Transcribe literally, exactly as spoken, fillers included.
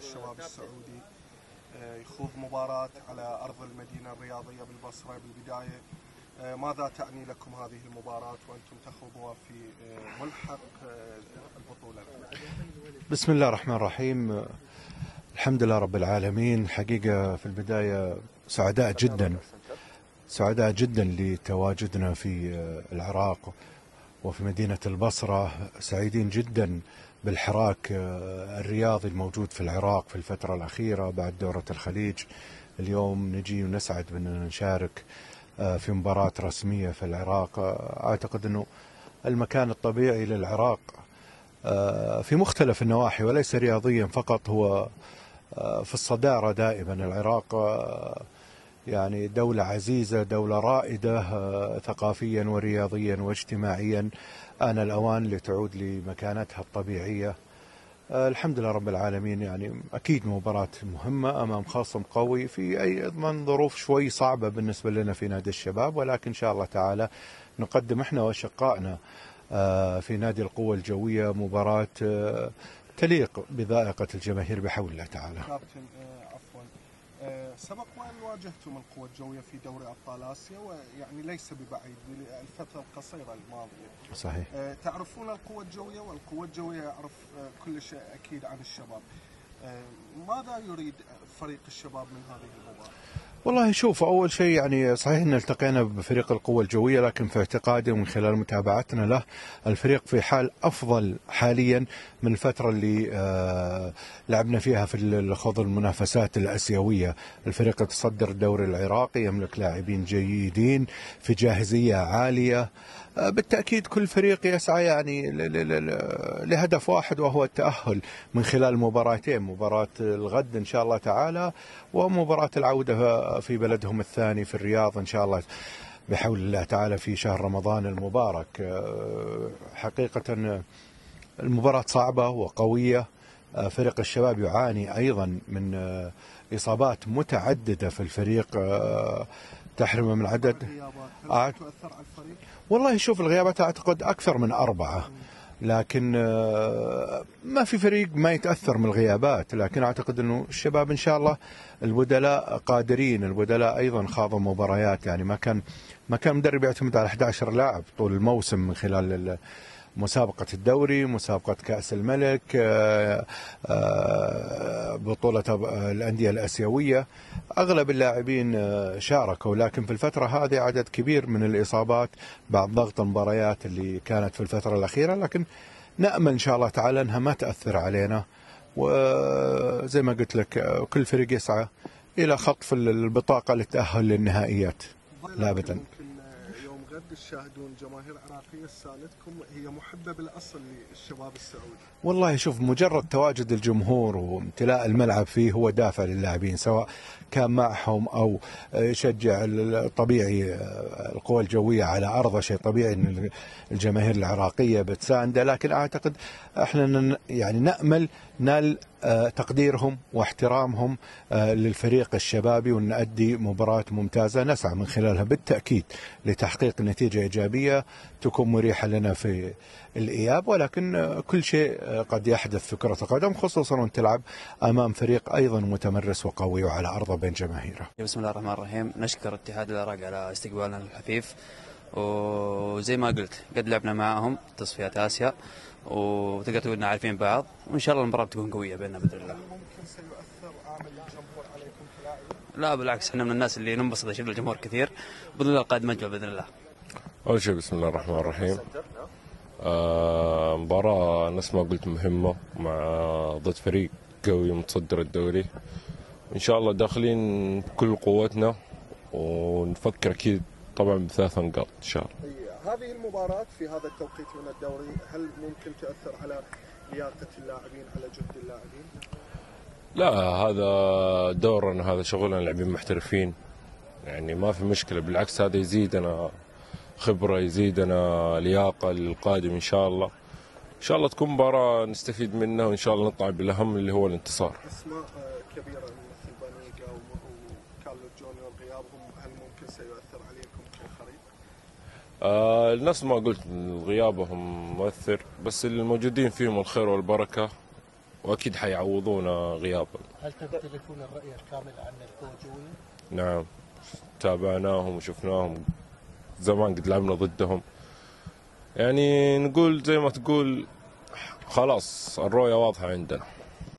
الشباب السعودي يخوض مباراة على أرض المدينة الرياضية بالبصرة بالبداية. ماذا تعني لكم هذه المباراة وأنتم تخوضوها في ملحق البطولة؟ بسم الله الرحمن الرحيم. الحمد لله رب العالمين. حقيقة في البداية سعداء جدا سعداء جدا لتواجدنا في العراق وفي مدينة البصرة. سعيدين جدا بالحراك الرياضي الموجود في العراق في الفترة الأخيرة بعد دورة الخليج. اليوم نجي ونسعد بأننا نشارك في مباراة رسمية في العراق. أعتقد أنه المكان الطبيعي للعراق في مختلف النواحي وليس رياضيا فقط، هو في الصدارة دائما. العراق يعني دولة عزيزة، دولة رائدة ثقافيا ورياضيا واجتماعيا. آن الأوان لتعود لمكانتها الطبيعية. الحمد لله رب العالمين. يعني أكيد مباراة مهمة أمام خصم قوي في أيضا ظروف شوي صعبة بالنسبة لنا في نادي الشباب، ولكن إن شاء الله تعالى نقدم إحنا وأشقائنا في نادي القوة الجوية مباراة تليق بذائقة الجماهير بحول الله تعالى. كابتن عفوا، سبق وأن واجهتم القوة الجوية في دوري أبطال آسيا، ويعني ليس ببعيد الفترة القصيرة الماضية. صحيح. تعرفون القوة الجوية، والقوة الجوية يعرف كل شيء أكيد عن الشباب. ماذا يريد فريق الشباب من هذه المباراة؟ والله شوف، أول شيء يعني صحيح أن التقينا بفريق القوة الجوية، لكن في اعتقادي ومن خلال متابعتنا له الفريق في حال أفضل حاليا من الفترة اللي آه لعبنا فيها في خوض المنافسات الآسيوية. الفريق يتصدر الدوري العراقي، يملك لاعبين جيدين في جاهزية عالية. بالتأكيد كل فريق يسعى يعني لهدف واحد، وهو التأهل من خلال مباراتين، مباراة الغد إن شاء الله تعالى ومباراة العودة في بلدهم الثاني في الرياض إن شاء الله بحول الله تعالى في شهر رمضان المبارك. حقيقة المباراة صعبة وقوية. فريق الشباب يعاني أيضا من إصابات متعددة في الفريق تحرم من عدد. هل تؤثر على الفريق؟ والله شوف، الغيابات أعتقد أكثر من أربعة، لكن ما في فريق ما يتأثر من الغيابات. لكن أعتقد أنه الشباب إن شاء الله البدلاء قادرين. البدلاء أيضا خاضوا مباريات، يعني ما كان ما كان مدرب يعتمد على أحد عشر لاعب طول الموسم من خلال مسابقة الدوري، مسابقة كأس الملك، بطولة الأندية الآسيوية. أغلب اللاعبين شاركوا، لكن في الفترة هذه عدد كبير من الإصابات بعد ضغط المباريات اللي كانت في الفترة الأخيرة، لكن نأمل إن شاء الله تعالى أنها ما تأثر علينا. وزي ما قلت لك كل فريق يسعى إلى خطف البطاقة للتأهل للنهائيات. لا أبدا. غد تشاهدون جماهير عراقية ساندتكم، هي محبة بالأصل للشباب السعودي. والله شوف، مجرد تواجد الجمهور وامتلاء الملعب فيه هو دافع للاعبين، سواء كان معهم أو يشجع. الطبيعي القوى الجوية على أرض شيء طبيعي أن الجماهير العراقية بتسانده، لكن أعتقد احنا يعني نأمل نال تقديرهم واحترامهم للفريق الشبابي، ونؤدي مباراة ممتازة نسعى من خلالها بالتأكيد لتحقيق نتيجة إيجابية تكون مريحة لنا في الإياب. ولكن كل شيء قد يحدث في كرة القدم، خصوصا وأن تلعب أمام فريق أيضا متمرس وقوي وعلى أرضه بين جماهيره. بسم الله الرحمن الرحيم. نشكر اتحاد العراق على استقبالنا الحفيف، وزي ما قلت قد لعبنا معهم تصفيات آسيا وتقدر تقولنا عارفين بعض، وإن شاء الله المباراة تكون قوية بيننا بإذن الله. ممكن سيؤثر عامل الجمهور عليكم كلاعبين؟ لا بالعكس، احنا من الناس اللي ننبسط نشوف الجمهور كثير بإذن الله. القادم أجمل بإذن الله. أول شيء بسم الله الرحمن الرحيم. آه مباراة نفس ما قلت مهمة مع ضد فريق قوي متصدر الدوري، إن شاء الله داخلين بكل قوتنا ونفكر أكيد طبعا بثلاث نقاط إن شاء الله. هذه المباراة في هذا التوقيت من الدوري هل ممكن تؤثر على لياقة اللاعبين، على جهد اللاعبين؟ لا، هذا دورنا، هذا شغلنا، لاعبين محترفين، يعني ما في مشكلة. بالعكس هذا يزيدنا خبرة، يزيدنا لياقة للقادم إن شاء الله. إن شاء الله تكون مباراة نستفيد منها، وإن شاء الله نطلع بالأهم اللي هو الانتصار. أسماء كبيرة مثل بانيجا وكارلو جونيور غيابهم هل ممكن سيؤثر عليكم كفريق؟ آه نفس ما قلت غيابهم مؤثر، بس الموجودين فيهم الخير والبركة، واكيد حيعوضونا غيابا. هل تمتلكون الرؤية الكاملة عن الكويتيين؟ نعم، تابعناهم وشفناهم زمان قد لعبنا ضدهم. يعني نقول زي ما تقول خلاص الرؤية واضحة عندنا.